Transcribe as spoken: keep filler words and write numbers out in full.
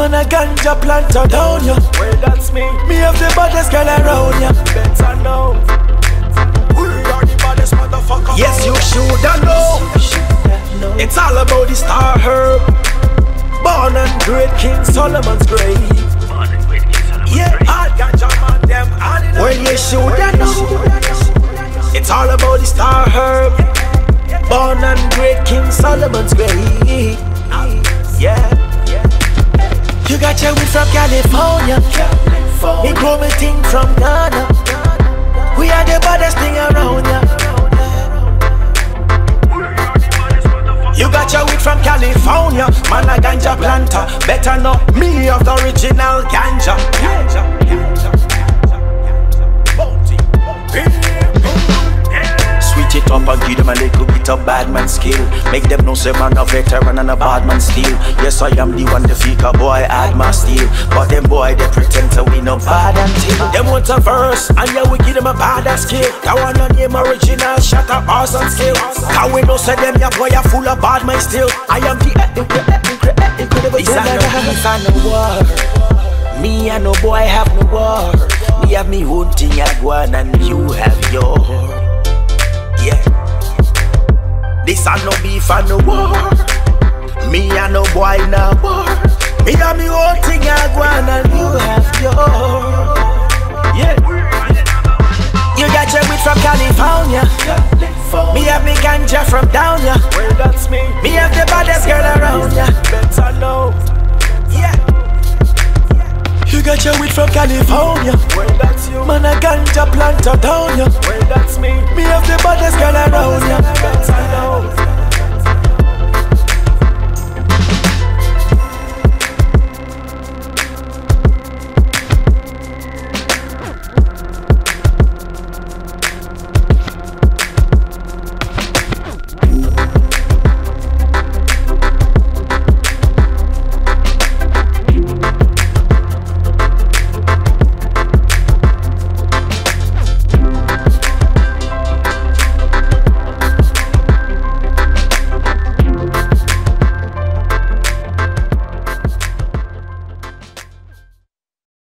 Man a ganja planter down ya. Well, that's me. Me have the baddest girl around ya. Better know. We are the baddest motherfucker. Yes, you shoulda know. It's all about the star herb. Born and great King Solomon's grave. Yeah, all ganja man them all in. Well, you shoulda know. It's all about the star herb. Born and great King Solomon's grave. Yeah. You got your weed from California. Me grow me thing from Ghana. We are the baddest thing around ya. You got your weed from California. Man a ganja planter. Better know me of the original ganja. Ganja, ganja, Switch it up and give them a little bit of bad man skill. Make them know say man a veteran and a bad man still. Yes, I am the one the fika boy add my steel. But them boy they pretend to win no bad until them want a verse and yeah we give them a bad skill. That one on name original shut up awesome skill. Can we know say them ya boy a full of bad man still. I am the incredible. This ain't no beef and no war. Me and no boy have no war. Me have me own thing I go on and you have your. Yeah. This ain't no beef and no war. Me and no boy no war. Me have me own thing I go on and you have your. Yeah. You got your weed from California. Me have me ganja from down ya. Well, that's me. Me have the baddest girl around ya. Better know. Yeah. You got your weed from California. Well, that's you. Man a ganja planter down ya. Well, that's me. Me have the baddest girl around ya. Better know.